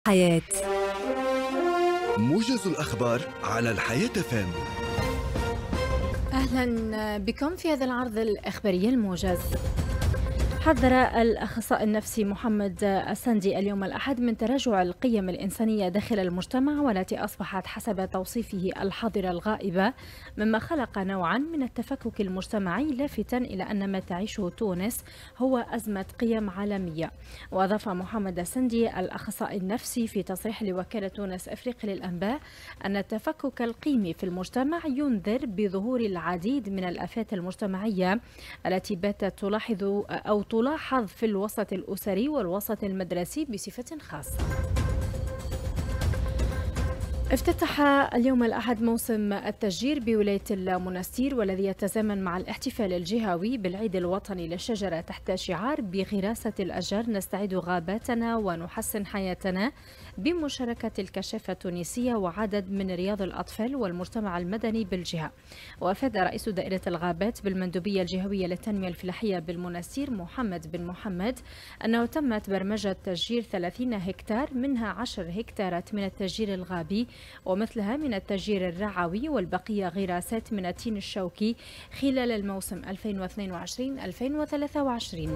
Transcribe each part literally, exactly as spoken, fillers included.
حياة. موجز الأخبار على الحياة فام. أهلا بكم في هذا العرض الإخباري الموجز. حذر الأخصائي النفسي محمد السندي اليوم الأحد من تراجع القيم الإنسانية داخل المجتمع، والتي أصبحت حسب توصيفه الحاضرة الغائبة، مما خلق نوعا من التفكك المجتمعي، لافتا إلى أن ما تعيشه تونس هو أزمة قيم عالمية. وأضاف محمد السندي الأخصائي النفسي في تصريح لوكالة تونس أفريقيا للأنباء أن التفكك القيمي في المجتمع ينذر بظهور العديد من الآفات المجتمعية التي باتت تلاحظ أو تلاحظ في الوسط الأسري والوسط المدرسي بصفة خاصة. افتتح اليوم الأحد موسم التشجير بولاية المنستير، والذي يتزامن مع الاحتفال الجهوي بالعيد الوطني للشجرة تحت شعار بغراسة الأشجار نستعيد غاباتنا ونحسن حياتنا، بمشاركة الكشافة التونسية وعدد من رياض الأطفال والمجتمع المدني بالجهة. وأفاد رئيس دائرة الغابات بالمندوبية الجهوية للتنمية الفلاحية بالمنستير محمد بن محمد أنه تمت برمجة تشجير ثلاثين هكتار، منها عشر هكتارات من التشجير الغابي ومثلها من التشجير الرعوي، والبقية غراسات من التين الشوكي خلال الموسم ألفين واثنين وعشرين ألفين وثلاثة وعشرين.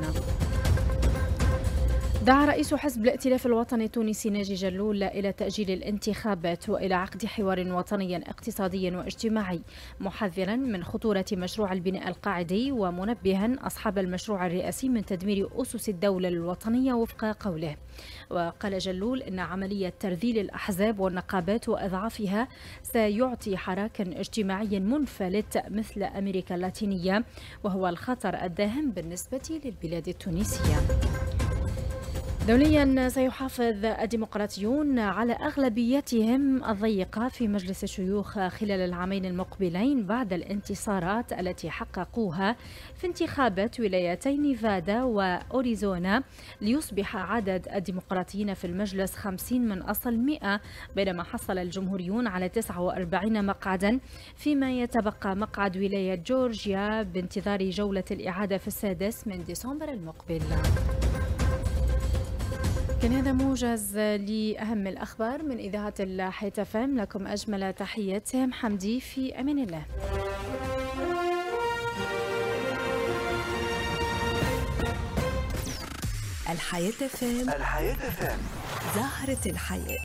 دعا رئيس حزب الائتلاف الوطني التونسي ناجي جلول إلى تأجيل الانتخابات وإلى عقد حوار وطني اقتصادي واجتماعي، محذرا من خطورة مشروع البناء القاعدي، ومنبها أصحاب المشروع الرئاسي من تدمير أسس الدولة الوطنية وفق قوله. وقال جلول إن عملية ترذيل الأحزاب والنقابات وإضعافها سيعطي حراكا اجتماعي منفلت مثل أمريكا اللاتينية، وهو الخطر الداهم بالنسبة للبلاد التونسية. دوليا، سيحافظ الديمقراطيون على أغلبيتهم الضيقة في مجلس الشيوخ خلال العامين المقبلين بعد الانتصارات التي حققوها في انتخابات ولايتي نيفادا وأوريزونا، ليصبح عدد الديمقراطيين في المجلس خمسين من أصل مئة، بينما حصل الجمهوريون على تسعة وأربعين مقعدا، فيما يتبقى مقعد ولاية جورجيا بانتظار جولة الإعادة في السادس من ديسمبر المقبل. كان هذا موجز لأهم الأخبار من إذاعة الحياة فام. لكم أجمل تحيات سهام حمدي، في أمان الله. الحياة فام، الحياة فام، زهرة الحياة.